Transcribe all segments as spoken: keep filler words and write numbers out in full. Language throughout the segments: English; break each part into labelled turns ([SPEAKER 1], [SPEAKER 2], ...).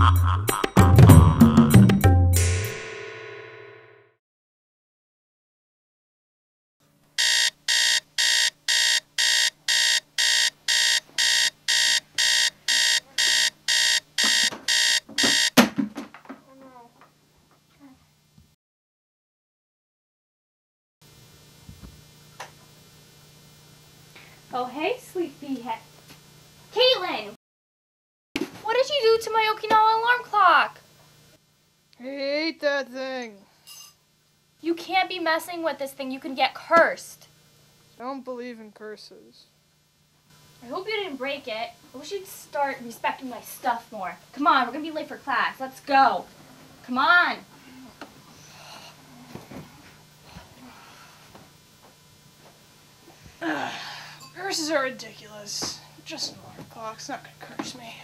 [SPEAKER 1] Oh, hey, sleepyhead. Caitlin! What did you do to my Okinawa alarm clock?
[SPEAKER 2] I hate that thing.
[SPEAKER 1] You can't be messing with this thing. You can get cursed.
[SPEAKER 2] I don't believe in curses.
[SPEAKER 1] I hope you didn't break it. I wish you'd start respecting my stuff more. Come on, we're gonna be late for class. Let's go. Come on.
[SPEAKER 2] Curses are ridiculous. Just an alarm clock's not gonna curse me.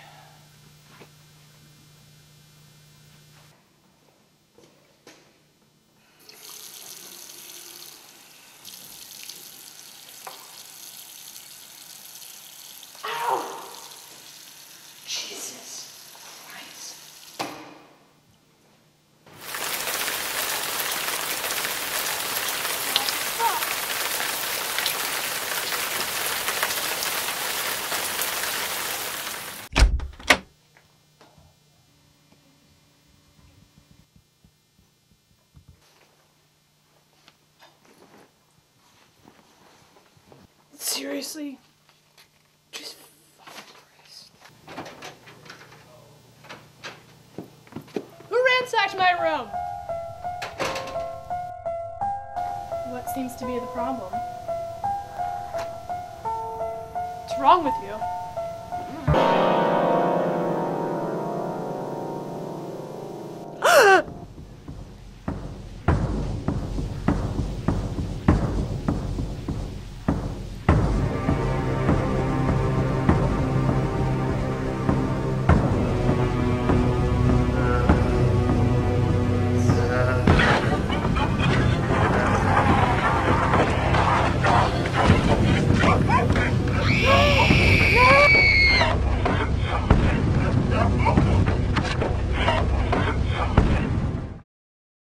[SPEAKER 2] Ow! Jesus Christ. Seriously? Just fucking Christ. Who ransacked my room?
[SPEAKER 3] What seems to be the problem?
[SPEAKER 2] What's wrong with you?